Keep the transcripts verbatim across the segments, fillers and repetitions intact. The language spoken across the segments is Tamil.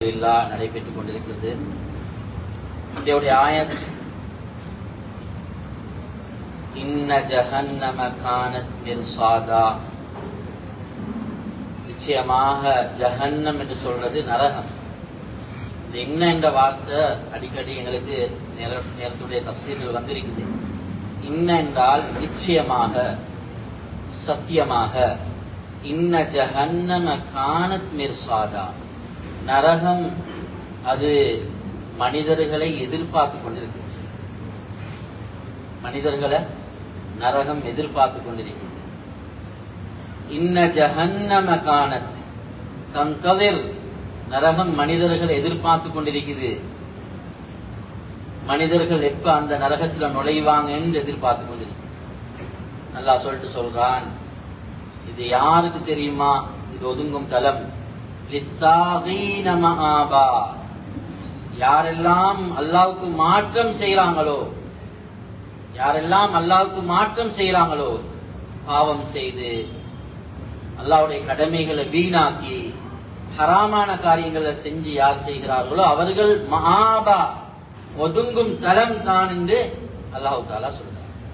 நடைபெற்றுக் கொண்டிருக்கிறது. இன்றைய ஆயத் இன்ன ஜஹன்னம கானத் மிர்சாதா, நிச்சயமாக ஜஹன்னம் என்று சொல்றது நரகம். இந்த இன்ன என்ற வார்த்தை அடிக்கடி எங்களுக்கு நேரத்துடைய தப்சீர்கள் வந்திருக்குது. இன்ன என்றால் நிச்சயமாக, சத்தியமாக. இன்ன ஜஹன்னம கானத் மிர்சாதா, நரகம் அது மனிதர்களை எதிர்பார்த்து கொண்டிருக்கு. மனிதர்களை நரகம் எதிர்பார்த்து கொண்டிருக்கிறது. இன்ன ஜஹன்னம கானத் தந்ததிர், நரகம் மனிதர்கள் எதிர்பார்த்து கொண்டிருக்குது. மனிதர்கள் எப்ப அந்த நரகத்துல நுழைவாங்க என்று எதிர்பார்த்து கொண்டிருக்கு. அல்லாஹ் சொல்லிட்டு சொல்றான், இது யாருக்கு தெரியுமா? இது ஒதுங்கும் தலம். லித்தாகீன மஆபா, யாரெல்லாம் அல்லாஹ்வுக்கு மாற்றம் செய்யறாங்களோ, யாரெல்லாம் அல்லாஹ்வுக்கு மாற்றம் செய்யறாங்களோ, பாவம் செய்து அல்லாஹ்வுடைய கடமைகளை வீணாக்கி ஹராமான காரியங்களை செஞ்சு யார் செய்கிறார்களோ அவர்கள் மஆபா, ஒதுங்கும் தலம் தான் என்று அல்லாஹ் தஆலா சொல்றார்.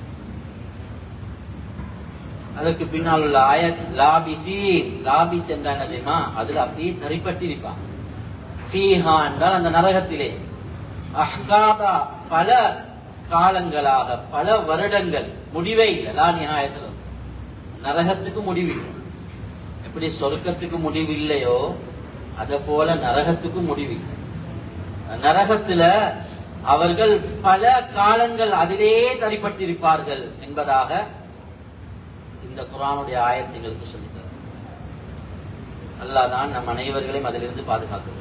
அதற்கு பின்னால் உள்ள ஆயத் லாபிசீன், லாபிஸ் என்ற என்ன தெரியுமா? அதுல அப்படியே தரிப்பட்டிருப்பான். ஃபீஹா என்றால் அந்த நரகத்திலே, அஹ்காபா பல காலங்களாக, பல வருடங்கள், முடிவே இல்லை. லா நிஹாயத்துல நரகத்துக்கு முடிவில்லை. எப்படி சொர்க்கத்துக்கு முடிவில்லையோ அத போல நரகத்துக்கு முடிவில்லை. நரகத்துல அவர்கள் பல காலங்கள் அதிலே தரிப்பட்டிருப்பார்கள் என்பதாக இந்த குர்ஆனுடைய ஆயத் எங்களுக்கு சொல்லித்தரும். அல்லாஹ் தான் நம் அனைவர்களையும் அதிலிருந்து பாதுகாக்கும்.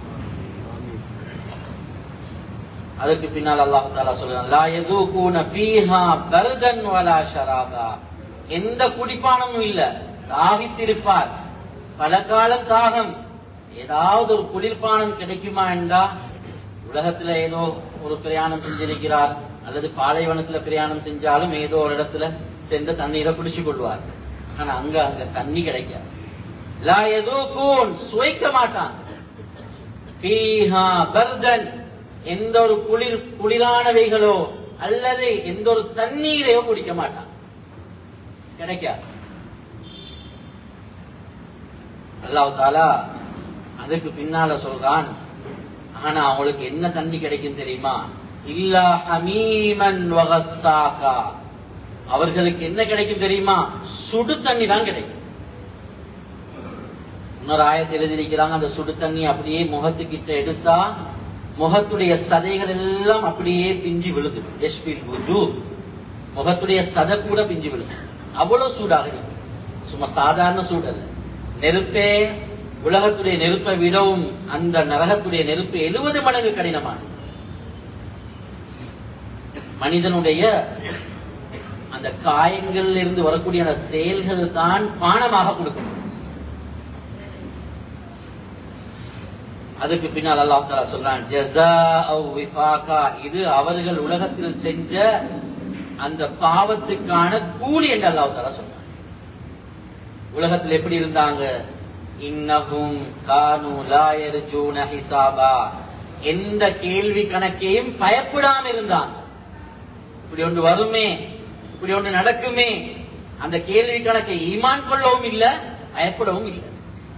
அதற்கு பின்னால் அல்லாஹ் தஆலா சொல்றான், லா யذوقூன ஃபீஹா பர்தன் வலா ஷராபா, எந்த குடிப்பானமும் இல்ல. தாகித்திருப்பார், பல காலம் தாகம். ஏதாவது ஒரு குளிர்பானம் கிடைக்குமா என்றா, உலகத்துல ஏதோ ஒரு பிரயாணம் செஞ்சிருக்கிறார் அல்லது பாலைவனத்துல பிரயாணம் செஞ்சாலும் ஏதோ ஒரு இடத்துல சென்று தண்ணீரை குடிச்சு கொள்வார். ஆனா அங்க அங்க தண்ணி கிடைக்காது. லா யذوقூன், சுவைக்க மாட்டான். ஃபீஹா பர்தன், எந்த ஒரு குளிர் குளிரானவைகளோ அல்லது எந்த ஒரு தண்ணீரையோ குடிக்க மாட்டான், கிடைக்காது. அல்லாஹ் தஆலா அதுக்கு பின்னால சொல்றான், ஆனா அவங்களுக்கு என்ன தண்ணி கிடைக்கும் தெரியுமா? இல்லா ஹமீமன் வகஸ்ஸாகா, அவர்களுக்கு என்ன கிடைக்கும் தெரியுமா? சுடு தண்ணி தான் கிடைக்கும். இன்னொரு ஆயத்தை எழுதியிருக்கிறாங்க, அந்த சுடு தண்ணி அப்படியே முகத்துக்கிட்ட எடுத்தா முகத்துடைய சதைகள் எல்லாம் அப்படியே பிஞ்சு விழுது. யஷ்பில் வுஜூ, முகத்துடைய சதை கூட பிஞ்சு விழுது. அவ்வளவு சூடாக இருக்கு. சும்மா சாதாரண சூடு அல்ல. நெருப்பே, உலகத்துடைய நெருப்பை விடவும் அந்த நரகத்துடைய நெருப்பு எழுபது மடங்கு கடினமானது. மனிதனுடைய அந்த காயங்கள் இருந்து வரக்கூடிய அந்த செயல்கள் தான் பானமாக கொடுக்கும். அதுக்கு பின்னால் அல்லாஹ் தஆலா சொல்றான், ஜஸாஅ விஃபாகா, இது அவர்கள் உலகத்தில் செஞ்ச அந்த பாவத்துக்கான கூலி என்று அல்லாஹ் தஆலா சொல்றான். உலகத்தில் எப்படி இருந்தாங்க? இன்னஹும் கானூ லா யர்ஜூன ஹிசாபா, எந்த கேள்வி கணக்கையும் பயப்படாம இருந்தாங்க. இப்படி ஒன்று வருமே, இப்படி ஒன்று நடக்குமே, அந்த கேள்வி கணக்கை ஈமான் கொள்ளவும் இல்ல, பயப்படவும் இல்லை.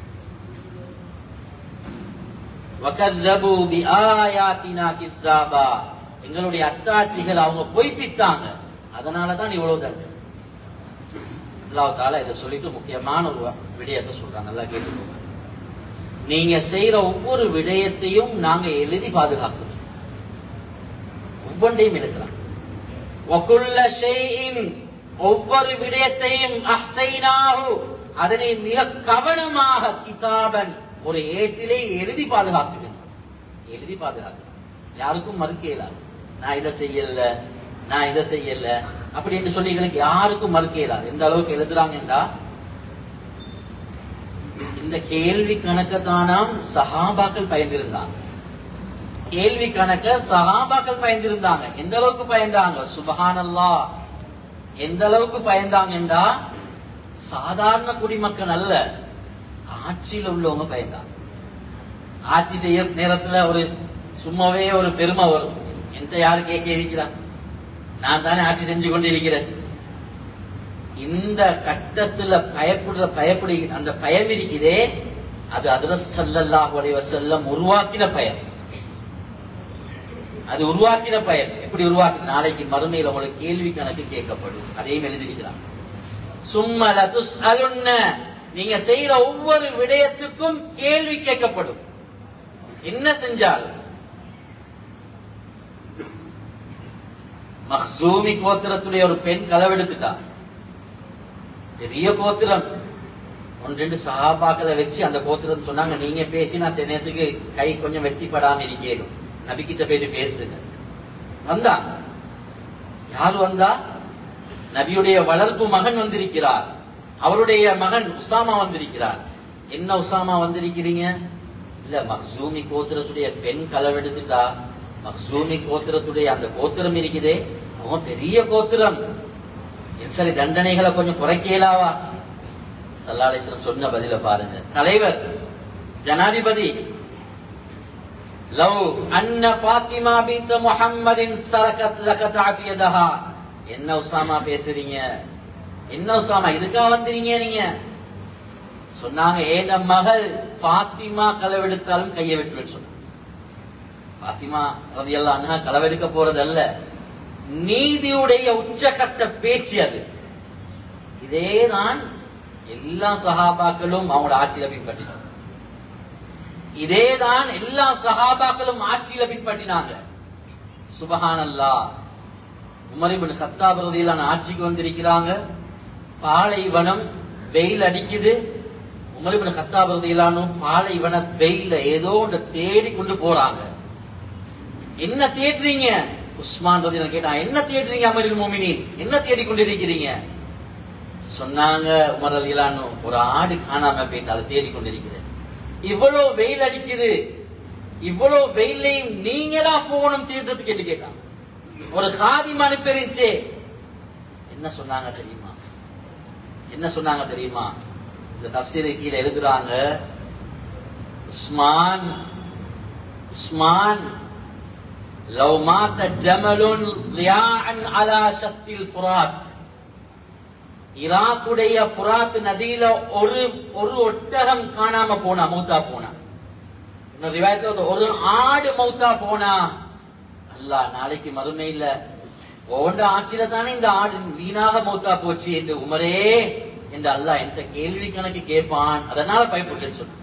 வகذبு பிஆயாத்தினா கிஸாபா, எங்களுடைய அத்தாட்சிகள் அவங்க பொய்ப்பித்தாங்க, அதனாலதான் இவ்வளவு தண்டனை. அல்லாஹ் தஆலா இதை சொல்லிட்டு முக்கியமான ஒரு விடயத்தை சொல்றாங்க. நல்லா கேட்டுக்கோங்க. நீங்க செய்யற ஒவ்வொரு விடயத்தையும் நாங்க எழுதி பாதுகாக்கிறோம். ஒவ்வொன்றையும் எழுதுறோம். வகுல்ல ஷைஇன், ஒவ்வொரு விடயத்தையும் அஹ்ஸைனாஹு, அதனை மிக கவனமாக கிதாபன், ஒரு ஏட்டிலே எழுதி பாதுகாக்கிறேன். எழுதி பாதுகாக்கிறேன். யாருக்கும் மறுக்க இயலாது. நான் இதை செய்யல, நான் இதை செய்யல அப்படின்னு சொல்லி எங்களுக்கு யாருக்கும் மறுக்க இயலாது. எந்த அளவுக்கு எழுதுறாங்கன்றா, இந்த கேள்வி கணக்கத்தானாம் சஹாபாக்கள் பயந்திருந்தாங்க. கேள்வி கணக்க சஹாபாக்கள் பயந்திருந்தாங்க. எந்த அளவுக்கு பயந்தாங்க? சுப்ஹானல்லாஹ், எந்த அளவுக்கு பயந்தாங்கன்றா, சாதாரண குடிமக்கள் அல்ல, ஆட்சியில் உள்ளவங்க பயந்தாங்க. ஆட்சி செய்ய நேரத்துல ஒரு சும்மாவே ஒரு பெருமை வரும். எந்த யாரு கேட்க இருக்கிறான், நான் தானே ஆட்சி செஞ்சு கொண்டு இருக்கிறேன். இந்த கட்டத்துல பயப்படுற பயப்படி அந்த பயம் இருக்குதே, அது ஹஜ்ரத் ஸல்லல்லாஹு அலைஹி வஸல்லம் உருவாக்கின பயம். அது உருவாக்கின பயம். எப்படி உருவாக்கி, நாளைக்கு மறுமையில் உங்களுக்கு கேள்வி கணக்கு கேட்கப்படும். அதையும் எழுதியிருக்கிறான். சும்ம லதுஸ்அலுன்ன, நீங்க செய்யற ஒவ்வொரு விடயத்துக்கும் கேள்வி கேட்கப்படும். என்ன செஞ்சாலும். மக்சூமி கோத்திரத்துடைய ஒரு பெண் களவெடுத்துட்டா. பெரிய கோத்திரம். ஒன்று ரெண்டு சஹாபாக்களை வச்சு அந்த கோத்திரம் சொன்னாங்க, நீங்க பேசினா சில நேரத்துக்கு கை கொஞ்சம் வெட்டிப்படாம இருக்கேனும், நபி கிட்ட போயிட்டு பேசுங்க. வந்தா யார் வந்தா? நபியுடைய வளர்ப்பு மகன் வந்திருக்கிறார். அவருடைய மகன் உசாமா வந்திருக்கிறார். என்ன உசாமா வந்திருக்கிறீங்க? இல்ல, மக்சூமி கோத்திரத்துடைய பெண் களவெடுத்துட்டா. மக்சூமி கோத்திரத்துடைய அந்த கோத்திரம் இருக்குதே, அவன் பெரிய கோத்திரம். சரி, தண்டனைகளை கொஞ்சம் குறைக்கலாவா? ஸல்லல்லாஹு அலைஹி வஸல்லம் சொன்ன பதில பாருங்க. தலைவர், ஜனாதிபதி, லவ் அன்ன ஃபாத்திமா பின்த் முஹம்மதின் சரகத் லகதஅத் யதஹா. என்ன உசாமா பேசுறீங்க? என்ன உசாமா, இதுக்கா வந்தீங்க நீங்க? சொன்னாங்க, ஏன மகள் ஃபாத்திமா களவெடுத்தாலும் கையை வெட்டுவேன்னு சொன்னாங்க. ஃபாத்திமா ரலியல்லாஹு அன்ஹா களவெடுக்க போறதல்ல, நீதியுடைய உச்சகட்ட பேச்சு அது. இதேதான் எல்லா சஹாபாக்களும் அவங்களோட ஆட்சியில பின்பற்றினாங்க. இதேதான் எல்லா சஹாபாக்களும் ஆட்சியில பின்பற்றினாங்க. சுபஹானல்லாஹ். உமர் இப்னு கத்தாப் ரலியல்லாஹு அன்ஹு ஆட்சிக்கு வந்திருக்கிறாங்க. பாலைவனம், வெயில் அடிக்குது. உமர் இப்னு கத்தாப் ரலியல்லாஹு அன்ஹு பாலைவன வெயில ஏதோ ஒன்று தேடி கொண்டு போறாங்க. என்ன தேடுறீங்க? உஸ்மான் ரலியல்லாஹு கேட்டா, என்ன தேடுறீங்க அமீருல் முஃமினீன், என்ன தேடி கொண்டிருக்கிறீங்க? சொன்னாங்க உமர் ரலியல்லாஹு அன்ஹு, ஒரு ஆடு காணாம போயிட்டு அதை தேடி கொண்டிருக்கிறேன். இவ்வளவு வெயில் அடிக்குது, இவ்வளவு வெயிலையும் நீங்களா போகணும் தேடுறது கேட்டு கேட்டான். ஒரு காதிம் அனுப்பிருந்துச்சே. என்ன சொன்னாங்க தெரியுமா? என்ன சொன்னாங்க தெரியுமா? இந்த தஃசீர் கீழே எழுதுறாங்க, உஸ்மான் உஸ்மான் லவ் மாத ஜமலுன் லியாஅன் அலா ஷத்தில் ஃபுராத். ஈராக்குடைய ஃபுராத் நதியில ஒரு ஒரு ஒட்டகம் காணாம போனா, மௌத்தா போனா. இன்னொரு ரிவாயத்துல ஒரு ஆடு மௌத்தா போனா, அல்லாஹ் நாளைக்கு மறுமையில ஓண்ட ஆட்சியில தானே இந்த ஆடு வீணாக மௌத்தா போச்சு என்று உமரே என்று அல்லாஹ் எந்த கேள்வி கணக்கு கேட்பான். அதனால பயப்பட்டு சொன்ன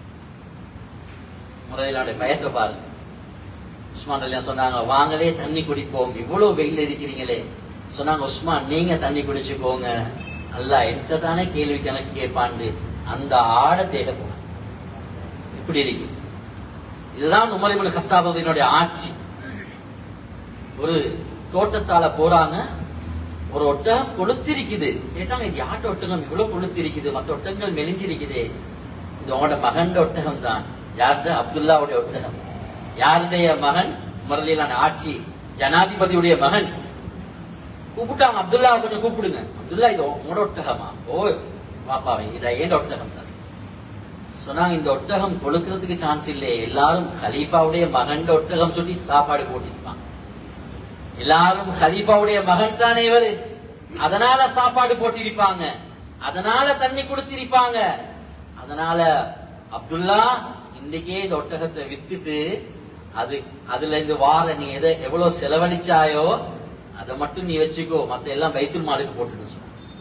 முறையிலான பயத்தை பாருங்க. உஸ்மான் ரலியல்லாஹு சொன்னாங்க, வாங்களே தண்ணி குடிப்போம், இவ்வளவு வெயில் இருக்கிறீங்களே. சொன்னாங்க, உஸ்மான் நீங்க தண்ணி குடிச்சுக்கோங்க, அல்லாஹ் எந்த தானே கேள்வி கணக்கு கேட்பான்னு அந்த ஆடை தேட போன. இப்படி இருக்கு. இதுதான் உமர் இப்னு கத்தாப் ரலியல்லாஹு ஆட்சி. ஒரு தோட்டத்தால போறாங்க, ஒரு ஒட்டகம் கொளுத்திருக்குது. கேட்டாங்க, இது யாட்ட ஒட்டகம் இவ்வளவு கொளுத்திருக்குது, மற்ற ஒட்டகங்கள் மெலிஞ்சிருக்குது. இது உங்களோட மகன் ஒட்டகம் தான். யாருடைய? அப்துல்லாவுடைய ஒட்டகம். யாருடைய மகன்? உமர் ரலியல்லாஹு அன்ஹு ஆட்சி, ஜனாதிபதியுடைய மகன். கூப்பிட்டாங்க, அப்துல்லாவை கொஞ்சம் கூப்பிடுங்க. அப்துல்லா, இது உங்களோட ஒட்டகமா? ஓ பாப்பாவே, இத ஏன் ஒட்டகம் தான் சொன்னாங்க. இந்த ஒட்டகம் கொளுக்கிறதுக்கு சான்ஸ் இல்லையே, எல்லாரும் ஹலீஃபாவுடைய மகன் ஒட்டகம் சொல்லி சாப்பாடு போட்டிருப்பாங்க. எல்லாரும் ஹலீஃபாவுடைய மகன் தானே இவரு, அதனால சாப்பாடு போட்டிருப்பாங்க, அதனால தண்ணி கொடுத்திருப்பாங்க. அதனால அப்துல்லா, இன்னைக்கே இந்த ஒட்டகத்தை வித்துட்டு அது அதுல இருந்து வார நீ எதை எவ்வளவு செலவழிச்சாயோ அதை மட்டும் நீ வச்சுக்கோ, மத்த எல்லாம் பைத்துல் மாலுக்கு போட்டுட்டு.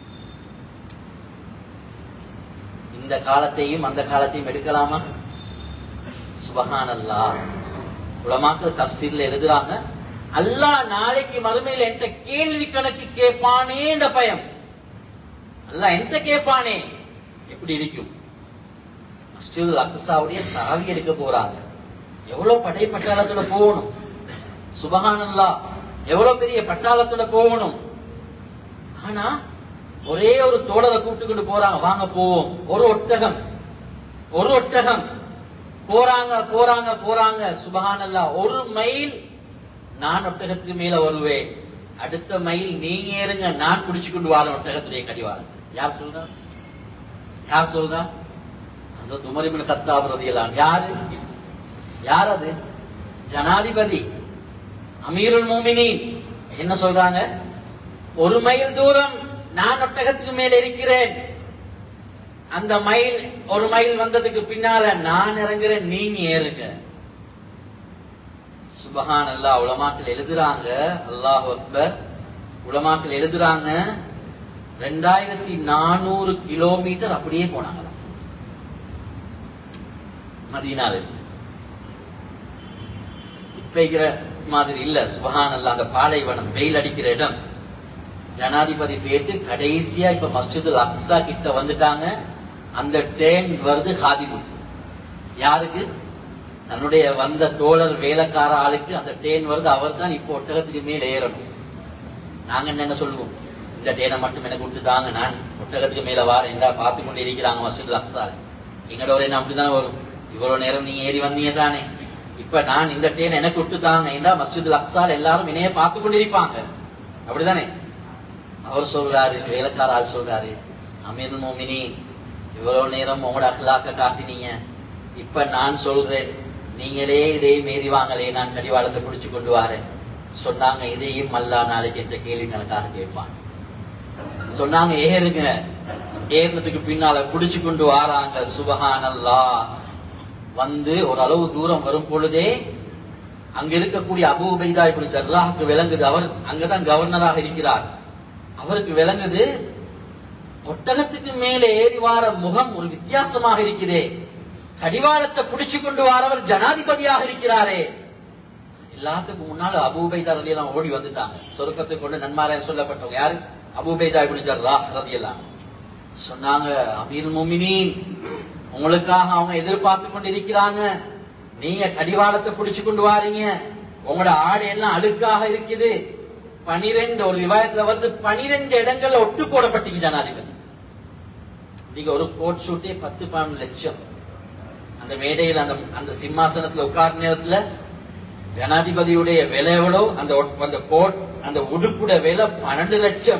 இந்த காலத்தையும் அந்த காலத்தையும் எடுக்கலாமா? சுபஹானல்லாஹ். உலமாக்கள் தஃசீர்ல எழுதுறாங்க, அல்லாஹ் நாளைக்கு மறுமையில் என்கிட்ட கேள்வி கணக்கு கேட்பானே என்ற பயம். அல்லாஹ் என்கிட்ட கேட்பானே. எப்படி இருக்கும்? மஸ்ஜிதுல் அக்ஸாவுடைய சாவி எடுக்க போறாங்க. எவ்வளவு படை பட்டாளத்தோட போகணும். சுபஹானல்லாஹ், எவ்வளவு பெரிய பட்டாளத்தோட போகணும். ஆனா ஒரே ஒரு தோழரை கூப்பிட்டுக்கிட்டு போறாங்க, வாங்க போவோம். ஒரு ஒட்டகம் ஒரு ஒட்டகம் போறாங்க போறாங்க போறாங்க. சுபஹானல்லாஹ், ஒரு மைல் நான் ஒட்டகத்துக்கு மேல வருவேன், அடுத்த மைல் நீங்க ஏறுங்க, நான் குடிச்சு கொண்டு வார ஒட்டகத்துடைய கடிவாரம். யார் சொல்றா? யார் சொல்றா? ஹஜ்ரத் உமர் இப்னு கத்தாப் ரலியல்லாஹு அன்ஹு. யாரு? யார் அது? ஜனாதிபதி அமீருல் மோமினீன். என்ன சொல்றாங்க? ஒரு மைல் தூரம் நான் ஒட்டகத்துக்கு மேல இருக்கிறேன், அந்த மைல் ஒரு மைல் வந்ததுக்கு பின்னால நான் இறங்குறேன், நீங்க ஏறுங்க. சுபஹான் அல்லாஹ். உலமாக்கள் எழுதுறாங்க, அல்லாஹு அக்பர், உலமாக்கள் எழுதுறாங்க ரெண்டாயிரத்தி நானூறு கிலோமீட்டர் அப்படியே போனாங்களாம் மதீனால. இப்ப மாதிரி இல்ல. சுபஹான் அல்லாஹ். அந்த பாலைவனம், வெயில் அடிக்கிற இடம். ஜனாதிபதி போயிட்டு கடைசியா இப்ப மஸ்ஜிதுல் அக்ஸா கிட்ட வந்துட்டாங்க. அந்த ட்ரெயின் வருது ஹாதிமுக்கு. யாருக்கு? தன்னுடைய வந்த தோழர் வேலைக்கார ஆளுக்கு அந்த ட்ரெயின் வருது. அவர் தான் இப்போ ஒட்டகத்துக்கு மேல ஏறணும். நாங்க என்ன சொல்லுவோம்? இந்த ட்ரெயினை மட்டும் எனக்கு விட்டுதாங்க, நான் ஒட்டகத்துக்கு மேல வாரேன் என்றா பார்த்து கொண்டு இருக்கிறாங்க மஸ்ஜிதுல் அக்ஸா. எங்களோட ஒரு என்ன அப்படிதான் வரும், இவ்வளவு நேரம் நீங்க ஏறி வந்தீங்க தானே, இப்ப நான் இந்த ட்ரெயின் எனக்கு விட்டுதாங்க என்றா மஸ்ஜிதுல் அக்ஸா எல்லாரும் இணைய பார்த்து கொண்டிருப்பாங்க. அப்படிதானே? அவர் சொல்றாரு, வேலைக்கார ஆள் சொல்றாரு, அமீருல் மோமினீன், இவ்வளவு நேரம் உங்களோட அஹ்லாக்க காட்டினீங்க, இப்ப நான் சொல்றேன் நீங்களே இதையும் மீறி வாங்களே, நான் கடிவாளத்தை பிடிச்சு கொண்டு வரேன். சொன்னாங்க, இதையும் அல்லா நாளைக்கு என்ற கேள்வி கணக்காக கேட்பான். சொன்னாங்க, ஏறுங்க. ஏறினதுக்கு பின்னால பிடிச்சு கொண்டு வாராங்க. சுபஹானல்லாஹ். வந்து ஒரு அளவு தூரம் வரும் பொழுதே அங்க இருக்கக்கூடிய அபூ உபைதா இப்னு ஜர்ராஹ்க்கு விளங்குது, அவர் அங்கதான் கவர்னராக இருக்கிறார். அவருக்கு விளங்குது, ஒட்டகத்துக்கு மேலே ஏறி வார முகம் ஒரு வித்தியாசமாக இருக்கிறே, கடிவாளத்தை பிடிச்சு கொண்டு வாரவர் ஜனாதிபதியாக இருக்கிறாரே. எல்லாத்துக்கும் முன்னால அபூ உபைதா ரலியல்லாஹு அன்ஹு ஓடி வந்துட்டாங்க. சொர்க்கத்தை கொண்டு நன்மாராயன் சொல்லப்பட்டவங்க யாரு? அபூ உபைதா இப்னு ஜர்ராஹ் ரலியல்லாஹு அன்ஹு. சொன்னாங்க, அமீருல் மோமினீன், உங்களுக்காக அவங்க எதிர்பார்த்து கொண்டு இருக்கிறாங்க, நீங்க கடிவாளத்தை பிடிச்சு கொண்டு வாரீங்க, உங்களோட ஆடை எல்லாம் அழுக்காக இருக்குது. பனிரெண்டு ஒரு விவாதத்துல வந்து பனிரெண்டு இடங்கள்ல ஒட்டு போடப்பட்டீங்க ஜனாதிபதி. நீங்க ஒரு கோட் ஷூட்டே பத்து பன்னெண்டு லட்சம். அந்த மேடையில் அந்த அந்த சிம்மாசனத்துல உட்கார்ந்த நேரத்துல ஜனாதிபதியுடைய விலை எவ்வளோ, அந்த அந்த கோட் அந்த உடுப்புட விலை பன்னெண்டு லட்சம்.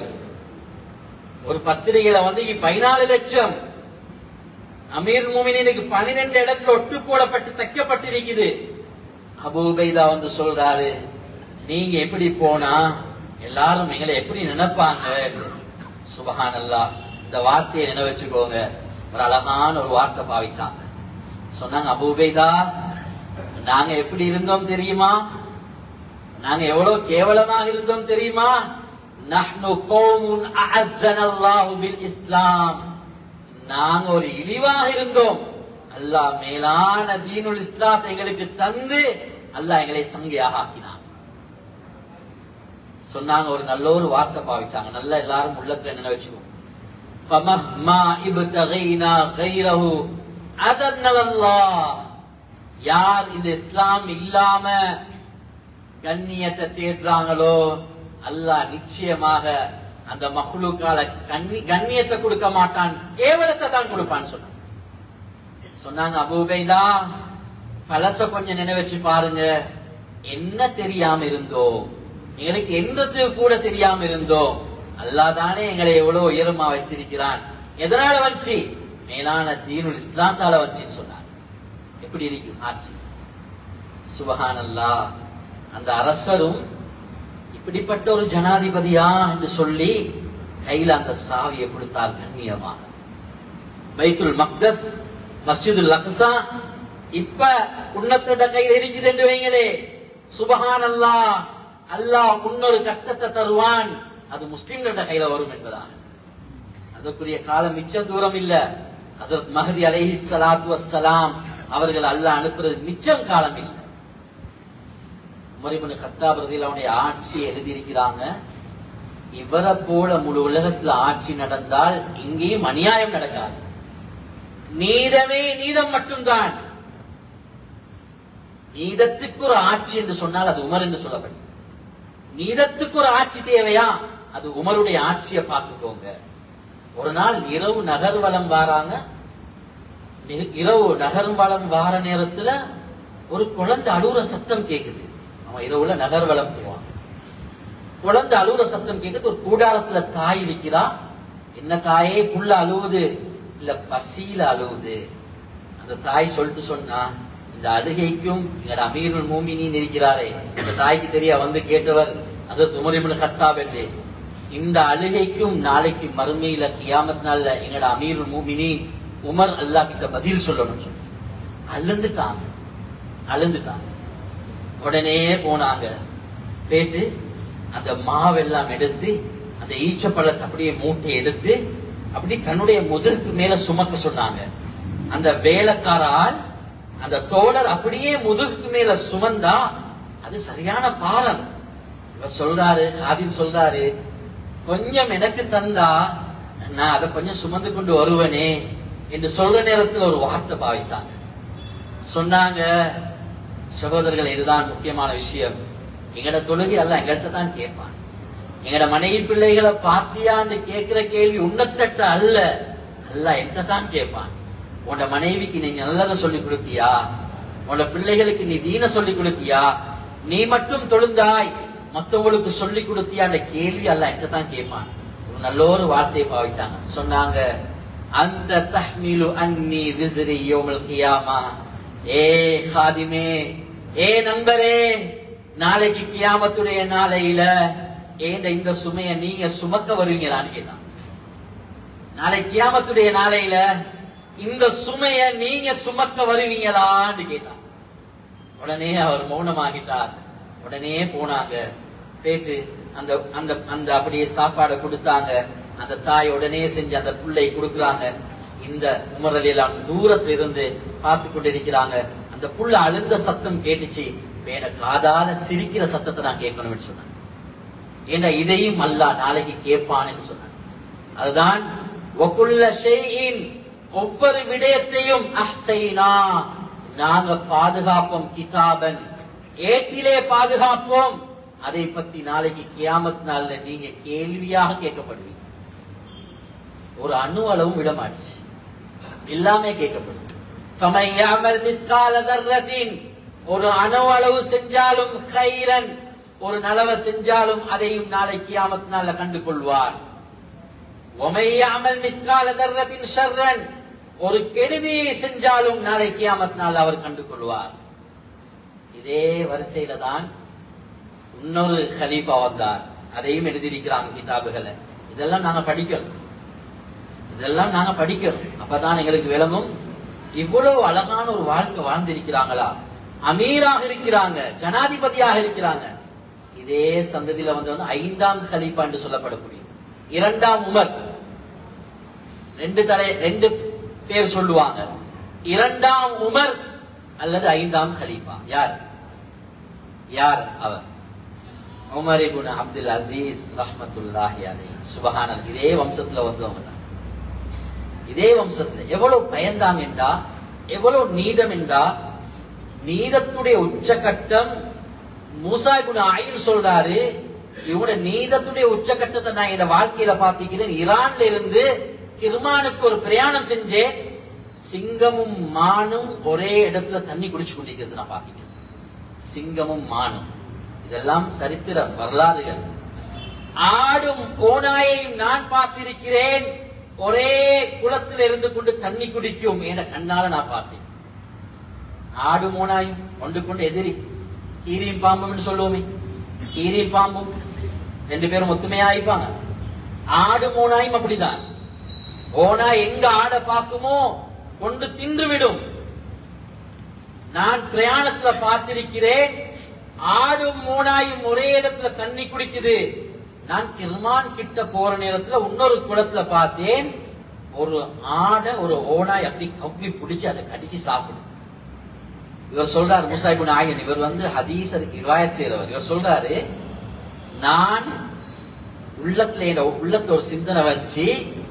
ஒரு பத்திரிகையில வந்து பதினாலு லட்சம். அமீர் மோமினுக்கு பன்னிரண்டு இடத்துல ஒட்டு போடப்பட்டு தைக்கப்பட்டிருக்குது. அபூ உபைதா வந்து சொல்றாரு, நீங்க எப்படி போனா எல்லாரும் எங்களை எப்படி நினைப்பாங்க? சுபஹானல்லாஹ். இந்த வார்த்தையை நினைவு வச்சுக்கோங்க. ஒரு அழகான ஒரு வார்த்தை பாவிச்சாங்க. சொன்னாங்க, அபூ உபைதா, நாங்க எப்படி இருந்தோம் தெரியுமா? நாங்க எவ்வளவு கேவலமாக இருந்தோம் தெரியுமா? நஹ்னு கௌமுன் அஅஸ்ஸனல்லாஹு பில் இஸ்லாம். நாங்க ஒரு இழிவாக இருந்தோம். அல்லாஹ் மேலான தீனுல் இஸ்லாத்தை எங்களுக்கு தந்து அல்லாஹ் எங்களை சங்கையாக ஆக்கினான். சொன்னாங்க, ஒரு நல்ல ஒரு வார்த்தை பாவிச்சாங்க. நல்லா எல்லாரும் உள்ளத்துல என்ன வச்சுக்கோங்க. ஃபமஹ்மா இப்தகைனா கைரஹு அதன்னல்லாஹ். யார் இந்த இஸ்லாம் இல்லாம கண்ணியத்தை தேடுறாங்களோ அல்லாஹ் நிச்சயமாக அந்த மஹ்லூக்கால கண்ணியத்தை கொடுக்க மாட்டான், கேவலத்தை தான் கொடுப்பான்னு சொன்னாங்க. சொன்னாங்க, அபூ உபைதா, பழச கொஞ்சம் நினைவச்சு பாருங்க. என்ன தெரியாம இருந்தோம், எங்களுக்கு என்னது கூட தெரியாம இருந்தோம். அல்லாஹ் தானே எங்களை எவ்வளவு உயரமா வச்சிருக்கிறான். எதனால வச்சு? மேலான தீனுல் இஸ்லாத்தால வச்சுன்னு சொன்னாங்க. எப்படி இருக்கு ஆட்சி? சுபஹானல்லாஹ். அந்த அரசரும் இப்படிப்பட்ட ஒரு ஜனாதிபதியா என்று சொல்லி கையில அந்த சாவியை கொடுத்தார் கண்ணியமாக. பைத்துல் மக்தஸ், மஸ்ஜிதுல் அக்ஸா இப்ப உன்னத்தோட கையில் இருக்குது என்று வைங்களே. சுபஹானல்லாஹ். அல்லாஹ் முன்னொரு கட்டத்தை தருவான், அது முஸ்லிம்களோட கையில வரும் என்பதாக. அதற்குரிய காலம் மிச்சம் தூரம் இல்ல. ஹஜ்ரத் மஹ்தி அலைஹிஸ்ஸலாத்து வஸ்ஸலாம் அவர்கள் அல்லாஹ் அனுப்புறது மிச்சம் காலம் இல்லை. உமர் இப்னு கத்தாப் ரலியல்லாஹு அன்ஹு ஆட்சி எழுதியிருக்கிறாங்க. இவரை போல முழு உலகத்துல ஆட்சி நடந்தால் இங்கேயும் அநியாயம் நடக்காது. நீதமே நீதம் மட்டும்தான். நீதத்துக்கு ஒரு ஆட்சி என்று சொன்னால் அது உமர் என்று சொல்லப்படும். நீதத்துக்கு ஒரு ஆட்சி தேவையா? அது உமருடைய ஆட்சியை பார்த்துக்கோங்க. ஒரு நாள் இரவு நகர்வலம் வாராங்க. இரவு நகர்வலம் வார நேரத்துல ஒரு குழந்தை அழுகுற சத்தம் கேக்குது. அவன் இரவுல நகர்வலம் போவான். குழந்தை அழுகுற சத்தம் கேக்குது. ஒரு கூடாரத்துல தாய் இருக்கிறா. என்ன தாயே புள்ள அழுவுது? இல்ல பசியில அழுவுது. அந்த தாய் சொல்லிட்டு சொன்னா, இந்த அழுகைக்கும் எங்களோட அமீருல் மூமினீன் இருக்கிறாரே, இந்த தாய்க்கு தெரிய வந்து கேட்டவர் ஹஸரத் உமர் இப்னு கத்தாப் என்று. இந்த அழுகைக்கும் நாளைக்கு மறுமையில கியாமத் நாள்ல எங்களோட அமீருல் மூமினீன் உமர் அல்லாஹ் கிட்ட பதில் சொல்லணும் சொல்லி அழுந்துட்டாங்க அழுந்துட்டாங்க. உடனே போனாங்க, போயிட்டு அந்த மாவெல்லாம் எடுத்து அந்த ஈச்சப்பழத்தை அப்படியே மூட்டை எடுத்து அப்படி தன்னுடைய முதுகுக்கு மேல சுமக்க சொன்னாங்க. அந்த வேலைக்காரால் அந்த தோழர் அப்படியே முதுகுக்கு மேல சுமந்தா அது சரியான பாரம். இவர் சொல்றாரு, ஹாதிம் சொல்றாரு, கொஞ்சம் எனக்கு தந்தா நான் அதை கொஞ்சம் சுமந்து கொண்டு வருவனே என்று சொல்ற நேரத்தில் ஒரு வார்த்தை பாவிச்சாங்க. சொன்னாங்க, சகோதரர்கள், இதுதான் முக்கியமான விஷயம். எங்கட தொழுகை அல்ல எங்கள்கிட்ட தான் கேட்பான். எங்கட மனைவி பிள்ளைகளை பாத்தியான்னு கேட்கிற கேள்வி உன்னத்தட்ட அல்ல, அல்ல என்கிட்ட தான் கேட்பான். உன்னோட மனைவிக்கு நீ நல்லதை சொல்லி கொடுத்தியா? உன்னோட பிள்ளைகளுக்கு நீ தீன சொல்லி கொடுத்தியா? நீ மட்டும் தொழுந்தாய், மற்றவங்களுக்கு சொல்லி கொடுத்தியான்ற கேள்வி அல்ல என்கிட்ட தான் கேட்பான். ஒரு நல்ல ஒரு வார்த்தையை பாவிச்சாங்க. சொன்னாங்க, அந்த தஹ்மீலு அன்னி விஸ்ரி யௌமல் கியாமா. ஏ காதிமே, ஏ நண்பரே, நாளைக்கு கியாமத்துடைய நாளையில ஏண்ட இந்த சுமைய நீங்க சுமக்க வருவீங்களான்னு கேட்டான். நாளைக்கு கியாமத்துடைய நாளையில இந்த சுமைய நீங்க சுமக்க வருவீங்களான்னு கேட்டான். உடனே அவர் மௌனமாகிட்டார். உடனே போனாங்க, போயிட்டு அந்த அந்த அந்த அப்படியே சாப்பாடை கொடுத்தாங்க. அந்த தாய் உடனே செஞ்சு அந்த பிள்ளை கொடுக்குறாங்க. இந்த உமரலியெல்லாம் தூரத்துல இருந்து பார்த்து கொண்டிருக்கிறாங்க. அந்த புள்ள அழுந்த சத்தம் கேட்டுச்சு. வேற காதால சிரிக்கிற சத்தத்தை நான் கேட்கணும்னு சொன்னாங்க. ஏன்னா இதையும் அல்லாஹ் நாளைக்கு கேட்பான்னு சொன்னாங்க. அதுதான் ஒவ்வொரு விடயத்தையும் அஹ்சைனா, நாங்க பாதுகாப்போம், கிதாபன் ஏட்டிலே பாதுகாப்போம். அதை பத்தி நாளைக்கு கியாமத் நாள்ல நீங்க கேள்வியாக கேட்கப்படுவீங்க. ஒரு அணு அளவும் விட மாட்டுச்சு, எல்லாமே கேட்கப்படும். ஒரு அணு அளவு செஞ்சாலும் கைரன், ஒரு நலவை செஞ்சாலும் அதையும் நாளை கியாமத் நாள்ல கண்டு கொள்வார். ஒரு கெடுதியை செஞ்சாலும் நாளை கியாமத் நாள் அவர் கண்டு கொள்வார். இதே வரிசையில தான் இன்னொரு ஹலீஃபா வந்தார். அதையும் எழுதியிருக்கிறாங்க கிதாபுகளை. இதெல்லாம் நாங்க படிக்கணும், இதெல்லாம் நாங்க படிக்கணும். அப்பதான் எங்களுக்கு விளங்கும் இவ்வளவு அழகான ஒரு வாழ்க்கை வாழ்ந்திருக்கிறாங்களா. அமீராக இருக்கிறாங்க, ஜனாதிபதியாக இருக்கிறாங்க. இதே சந்ததியில வந்து வந்து ஐந்தாம் ஹலீஃபா என்று சொல்லப்படக்கூடிய இரண்டாம் உமர், ரெண்டு தலை ரெண்டு பேர் சொல்லுவாங்க. இரண்டாம் உமர் அல்லது ஐந்தாம் ஹலீஃபா. யார் யார் அவர்? உமர் இப்னு அப்துல் அசீஸ் ரஹ்மத்துல்லாஹி அலைஹி. சுப்ஹானல்லாஹ். இதே வம்சத்துல வந்தவங்க தான். இதே வம்சத்துல எவ்வளவு பயந்தாங்க என்றா, எவ்வளவு நீதம் என்றா, நீதத்துடைய உச்சகட்டம் மூசா இப்னு ஆயில் சொல்றாரு, இவங்க நீதத்துடைய உச்சகட்டத்தை நான் என் வாழ்க்கையில பாத்திக்கிறேன். ஈரான்ல இருந்து கிர்மானுக்கு ஒரு பிரயாணம் செஞ்சேன். சிங்கமும் மானும் ஒரே இடத்துல தண்ணி குடிச்சு கொண்டிருக்கிறது நான் பாத்திக்கிறேன். சிங்கமும் மானும், இதெல்லாம் சரித்திரம், வரலாறுகள். ஆடும் ஓநாயையும் நான் பார்த்திருக்கிறேன், ஒரே குளத்தில் இருந்து கொண்டு தண்ணி குடிக்கும் என கண்ணால நான் பார்த்தேன். ஆடும் ஓநாயும் கொண்டு கொண்டு எதிரி, கீரியும் பாம்பும் சொல்லுவோமே, கீரியும் பாம்பும் ரெண்டு பேரும் ஒத்துமையா ஆயிப்பாங்க. ஆடும் ஓநாயும் அப்படிதான். ஓனா எங்க ஆட பார்க்குமோ கொண்டு தின்று விடும். நான் பிரயாணத்துல பார்த்திருக்கிறேன், ஆடும் ஓனாயும் ஒரே இடத்துல தண்ணி குடிக்குது. நான் கிர்மான் கிட்ட போற நேரத்துல இன்னொரு குளத்துல பார்த்தேன், ஒரு ஆடை ஒரு ஓனாய் அப்படி கவ்வி பிடிச்சு அதை கடிச்சு சாப்பிடுது. இவர் சொல்றாரு, மூசா இப்னு ஆயின், இவர் வந்து ஹதீஸ் ரிவாயத் செய்றவர். இவர் சொல்றாரு, நான் உள்ளத்துல என் உள்ளத்துல ஒரு சிந்தனை வச்சு,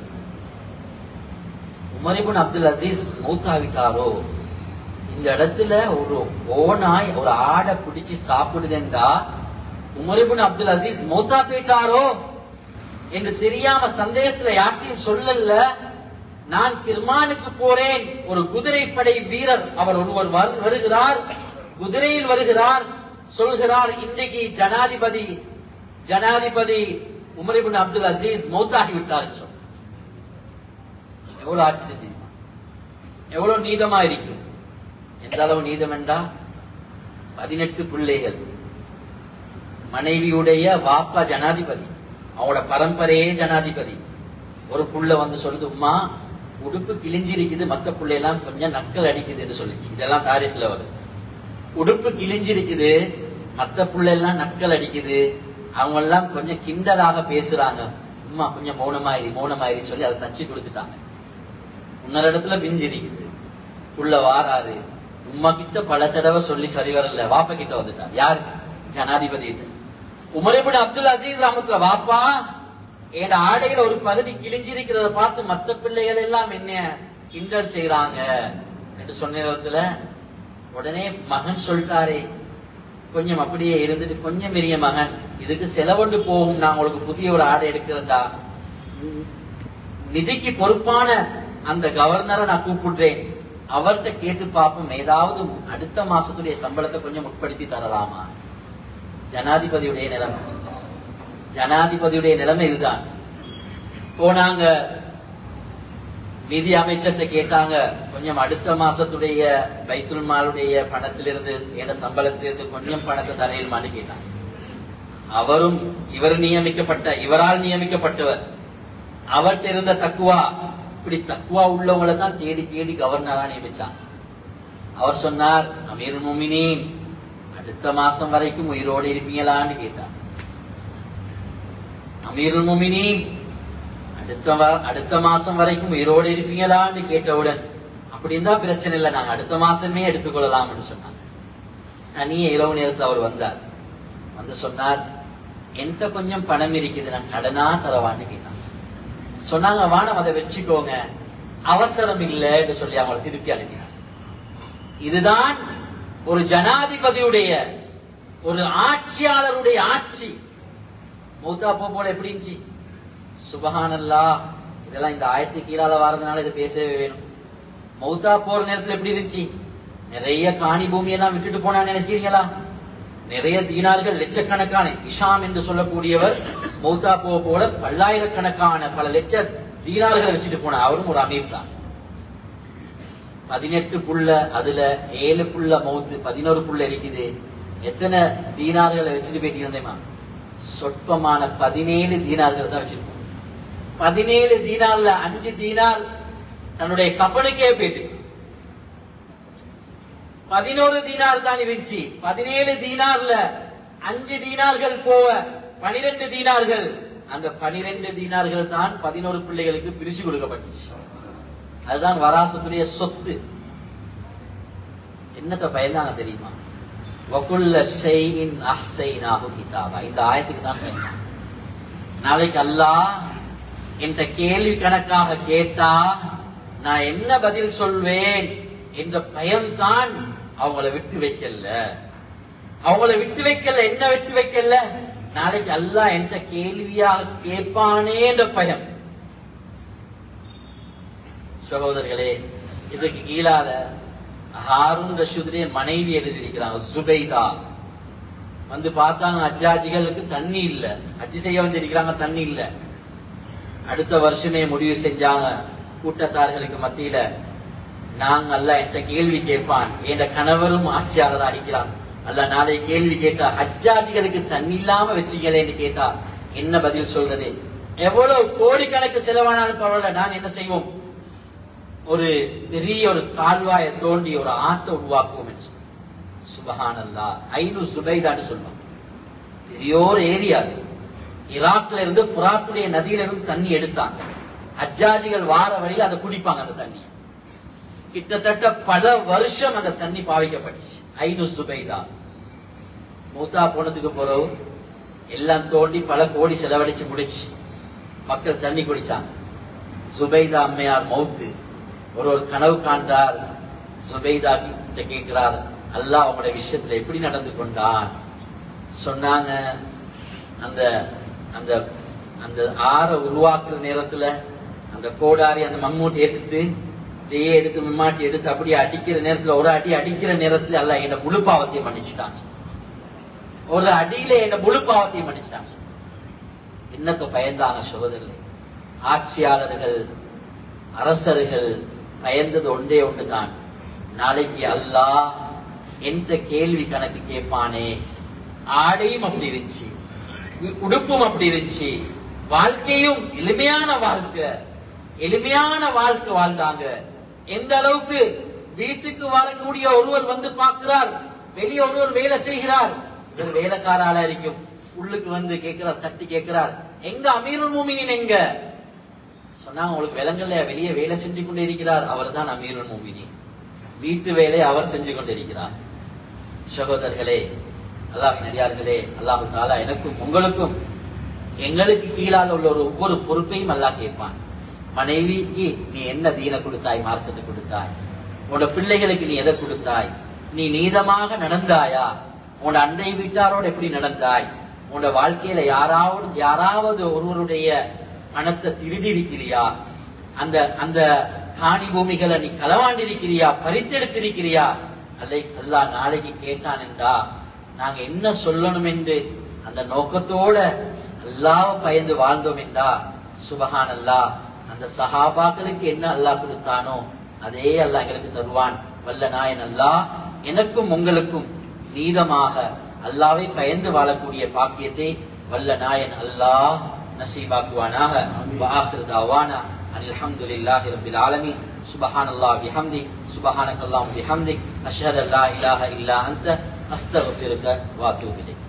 உமர் இப்னு அப்துல் அசீஸ் மௌத்தாவிட்டாரோ, இந்த இடத்துல ஒரு ஓனாய் ஒரு ஆடை பிடிச்சு சாப்பிடுதுண்டா உமர் இப்னு அப்துல் அசீஸ் மௌத்தா போயிட்டாரோ என்று தெரியாம சந்தேகத்துல யார்த்தையும் சொல்லல. நான் கிர்மானுக்கு போறேன், ஒரு குதிரைப்படை வீரர் அவர் ஒருவர் வருகிறார், குதிரையில் வருகிறார், சொல்கிறார், இன்னைக்கு ஜனாதிபதி ஜனாதிபதி உமர் இப்னு அப்துல் அசீஸ் மௌத்தாகி விட்டார். சொல், எவ்வளவு ஆட்சி செஞ்சிருப்பான், எவ்வளவு நீதமா இருக்கும், எந்த அளவு நீதம் என்றா பதினெட்டு பிள்ளைகள், மனைவியுடைய வாப்பா ஜனாதிபதி, அவங்களோட பரம்பரையே ஜனாதிபதி. ஒரு புள்ள வந்து சொல்லுது, உம்மா உடுப்பு கிழிஞ்சிருக்குது, மத்த புள்ளையெல்லாம் கொஞ்சம் நக்கல் அடிக்குதுன்னு சொல்லிச்சு. இதெல்லாம் தாரீஃப்ல வருது. உடுப்பு கிழிஞ்சிருக்குது, மத்த புள்ளையெல்லாம் நக்கல் அடிக்குது, அவங்க எல்லாம் கொஞ்சம் கிண்டலாக பேசுறாங்க, உம்மா கொஞ்சம் மௌனமாயிரி மௌனமாயிரி சொல்லி அதை தச்சு கொடுத்துட்டாங்க. இன்னொரு இடத்துல பிஞ்சிருக்குது, புள்ள வாராரு, உம்மா கிட்ட பல தடவை சொல்லி சரி வரல, வாப்பா கிட்ட வந்துட்டார். யாரு? ஜனாதிபதி கிட்ட. உமர் இப்னு அப்துல் அசீஸ் ரஹ்மத்துல்லாஹி, வாப்பா என் ஆடையில ஒரு பகுதி கிழிஞ்சிருக்கிறத பார்த்து மத்த பிள்ளைகள் எல்லாம் என்ன கிண்டல் செய்யறாங்க என்று சொன்ன நேரத்துல உடனே மகன் சொல்லிட்டாரே, கொஞ்சம் அப்படியே இருந்துட்டு, கொஞ்சம் பெரிய மகன், இதுக்கு செலவொண்டு போகும், நான் உங்களுக்கு புதிய ஒரு ஆடை எடுக்கிறதா, நிதிக்கு பொறுப்பான அந்த கவர்னரை நான் கூப்பிடுறேன், அவர்கிட்ட கேட்டு பார்ப்போம், ஏதாவது அடுத்த மாசத்துடைய சம்பளத்தை கொஞ்சம் உட்படுத்தி தரலாமா. ஜனாதிபதியுடைய நிலைமை, ஜனாதிபதியுடைய நிலைமை இதுதான். போனாங்க, நிதி அமைச்சர்கிட்ட கேட்டாங்க, கொஞ்சம் அடுத்த மாசத்துடைய பைத்துல் மாலுடைய பணத்திலிருந்து, என் சம்பளத்திலிருந்து கொஞ்சம் பணத்தை தரையில்மான்னு கேட்டாங்க. அவரும் இவர் நியமிக்கப்பட்ட, இவரால் நியமிக்கப்பட்டவர், அவர்கிட்ட இருந்த தக்குவா, இப்படி தக்குவா உள்ளவங்களை தான் தேடி தேடி கவர்னரா நியமிச்சாங்க. அவர் சொன்னார், அமீருல் முஃமினீன் அடுத்த மாசம் வரைக்கும் உயிரோடு இருப்பீங்களான்னு கேட்டார். அமீருல் முஃமினீன் அடுத்த அடுத்த மாசம் வரைக்கும் உயிரோடு இருப்பீங்களான்னு கேட்டவுடன், அப்படி இருந்தா பிரச்சனை இல்லை, நாங்க அடுத்த மாசமே எடுத்துக்கொள்ளலாம்னு சொன்னாங்க. தனியே இரவு நேரத்தில் அவர் வந்தார். வந்து சொன்னார், என்கிட்ட கொஞ்சம் பணம் இருக்குது, நான் கடனா தரவான்னு கேட்டாங்க. சொன்னாங்க, வானம் அதை வச்சுக்கோங்க, அவசரம் இல்லைன்னு சொல்லி அவங்களை திருப்பி அனுப்பினார். இதுதான் ஒரு ஜனாதிபதியுடைய, ஒரு ஆட்சியாளருடைய ஆட்சி. மௌத்தா போல எப்படி இருந்துச்சு? சுபஹானல்லாஹ். இதெல்லாம் இந்த ஆயத்து கீழால வாரதுனால இது பேசவே வேணும். மௌத்தா போற நேரத்துல எப்படி இருந்துச்சு? நிறைய காணி பூமியெல்லாம் விட்டுட்டு போனா நினைக்கிறீங்களா? நிறைய தீனார்கள், லட்சக்கணக்கான, இஷாம் என்று சொல்லக்கூடியவர் மௌத்தா போக போல பல்லாயிரக்கணக்கான பல லட்ச தீனார்களை வச்சுட்டு போன அவரும் ஒரு அமீர் தான். பதினெட்டு புள்ள, அதுல ஏழு புள்ள மௌத்து, பதினோரு புள்ள இருக்குது. எத்தனை தீனார்களை வச்சுட்டு போயிட்டு இருந்தேமா? சொற்பமான பதினேழு தீனார்கள் தான் வச்சிருக்கோம். பதினேழு தீனார்ல அஞ்சு தீனார் தன்னுடைய கஃபனுக்கே போயிட்டு, பதினோரு தீனார் தான் இருந்துச்சு. பதினேழு தீனார்ல அஞ்சு தீனார்கள் போவ பனிரெண்டு தீனார்கள், அந்த பனிரெண்டு தீனார்கள் தான் பதினோரு பிள்ளைகளுக்கு பிரிச்சு கொடுக்கப்பட்டுச்சு. அதுதான் வராசத்துடைய சொத்து. என்னத்தை பயந்தாங்க தெரியுமா? வகுல்ல ஷைஇன் அஹ்ஸைனாஹு கிதாபா. இந்த ஆயத்துக்கு தான் சொன்னாங்க, நாளைக்கு அல்லாஹ் என்ற கேள்வி கணக்காக கேட்டா நான் என்ன பதில் சொல்வேன் என்ற பயம்தான் அவங்கள விட்டு வைக்கல. அவங்கள விட்டு வைக்கல. என்ன விட்டு வைக்கல? நாளைக்கு அல்லாஹ் என்ற கேள்வியாக கேட்பானே என்ற பயம். சகோதரர்களே, இதுக்கு கீழால ஹாரூன் ரஷீதுடைய மனைவி எழுதியிருக்கிறாங்க, சுபைதா. வந்து பார்த்தாங்க, ஹஜ்ஜாஜிகளுக்கு தண்ணி இல்ல, ஹஜ்ஜி செய்ய வந்திருக்கிறாங்க, தண்ணி இல்ல. அடுத்த வருஷமே முடிவு செஞ்சாங்க கூட்டத்தார்களுக்கு மத்தியில, நாங்க அல்லாஹ் என்ற கேள்வி கேட்பான், என்ற கணவரும் ஆட்சியாளர் ஆகிக்கிறான், அல்லாஹ் நாளை கேள்வி கேட்டா ஹஜ்ஜாஜிகளுக்கு தண்ணி இல்லாம வச்சீங்களேன்னு கேட்டா என்ன பதில் சொல்றது? எவ்வளவு கோடிக்கணக்கு செலவானாலும் பரவாயில்ல, நாங்க என்ன செய்வோம்? ஒரு பெரிய ஒரு கால்வாயை தோண்டி ஒரு ஆத்தை உருவாக்குவோம் என்று. சுபஹானல்லாஹ். ஐநூ சுபைதான்னு சொல்லுவாங்க. பெரிய ஒரு ஏரியா அது. ஈராக்ல இருந்து ஃபுராத்துடைய நதியில இருந்து தண்ணி எடுத்தாங்க. ஹஜ்ஜாஜிகள் வார வழியில் அதை குடிப்பாங்க. அந்த தண்ணி கிட்டத்தட்ட பல வருஷம் அந்த தண்ணி பாவிக்கப்பட்டுச்சு. ஐநூ சுபைதா மூத்தா போனதுக்கு பிறகு எல்லாம் தோண்டி பல கோடி செலவழிச்சு முடிச்சு மக்கள் தண்ணி குடிச்சாங்க. சுபைதா அம்மையார் மௌத்து. ஒரு ஒரு கனவு காண்டார். சுபைதா கிட்ட கேட்கிறார், அல்லாஹ் அவங்களுடைய விஷயத்துல எப்படி நடந்து கொண்டான்? சொன்னாங்க, அந்த அந்த அந்த ஆற உருவாக்குற நேரத்துல அந்த கோடாரி அந்த மம்மூட்டி எடுத்து அப்படியே எடுத்து மிம்மாட்டி எடுத்து அப்படியே அடிக்கிற நேரத்துல ஒரு அடி அடிக்கிற நேரத்துல அல்லாஹ் என்ன முழு பாவத்தையும் மன்னிச்சுட்டான். ஒரு அடியில என்ன முழு பாவத்தையும் மன்னிச்சுட்டான். என்னத்தை பயந்தாங்க சகோதரர்களே? ஆட்சியாளர்கள், அரசர்கள் பயந்தது ஒன்றே ஒன்றுதான், நாளைக்கு அல்லாஹ் எந்த கேள்வி கணக்கு கேட்பானே. ஆடையும் அப்படி இருந்துச்சு, உடுப்பும் அப்படி இருந்துச்சு, வாழ்க்கையும் எளிமையான வாழ்க்கை, எளிமையான வாழ்க்கை வாழ்ந்தாங்க. எந்த அளவுக்கு வீட்டுக்கு வரக்கூடிய ஒருவர் வந்து பார்க்கிறார், வெளியே ஒருவர் வேலை செய்கிறார், இவர் வேலைக்காரால இருக்கும், உள்ளுக்கு வந்து கேட்கிறார், தட்டி கேட்கிறார், எங்க அமீருல் மூமினின் எங்க சொன்னா உங்களுக்கு விலங்கல்ல, வெளியே வேலை செஞ்சு கொண்டு இருக்கிறார், அவர் தான் அமீருல் மூமினின், வீட்டு வேலையை அவர் செஞ்சு கொண்டிருக்கிறார். சகோதரர்களே, அல்லாஹ்வின் அடியார்களே, அல்லாஹு தஆலா எனக்கும் உங்களுக்கும் எங்களுக்கு கீழால் உள்ள ஒரு ஒவ்வொரு பொறுப்பையும் அல்லாஹ் கேட்பான். மனைவிக்கு நீ என்ன தீன கொடுத்தாய், மார்க்கத்தை கொடுத்தாய், உன்னோட பிள்ளைகளுக்கு நீ எதை கொடுத்தாய், நீ நீதமாக நடந்தாயா, உன்னோட அண்டை வீட்டாரோடு எப்படி நடந்தாய், உன்னோட வாழ்க்கையில யாராவது யாராவது ஒருவருடைய பணத்தை திருடி இருக்கிறியா, அந்த அந்த காணி பூமிகளை நீ களவாண்டிருக்கிறியா, பறித்தெடுத்திருக்கிறியா, அல்லை அல்லாஹ் நாளைக்கு கேட்டான் என்றா நாங்க என்ன சொல்லணும் என்று அந்த நோக்கத்தோட அல்லாஹ்வை பயந்து வாழ்ந்தோம் என்றா, சுபஹான் அல்லாஹ், அந்த சஹாபாக்களுக்கு என்ன அல்லாஹ் கொடுத்தானோ அதே அல்லாஹ் எங்களுக்கு தருவான். வல்ல நாயன் அல்லாஹ் எனக்கும் உங்களுக்கும் நீதமாக அல்லாஹ்வை பயந்து வாழக்கூடிய பாக்கியத்தை வல்ல நாயன் அல்லாஹ் நசீபாக்குவானாக. வஆகிரு தஅவானா அனில் ஹம்துலில்லாஹி ரப்பில் ஆலமீன். சுப்ஹானல்லாஹி பிஹம்தி, சுப்ஹானக்கல்லாஹு பிஹம்திக், அஷ்ஹது அல்லா இலாஹா இல்லா அன்த, அஸ்தக்ஃபிருக வ அத்தூபு இலைக்.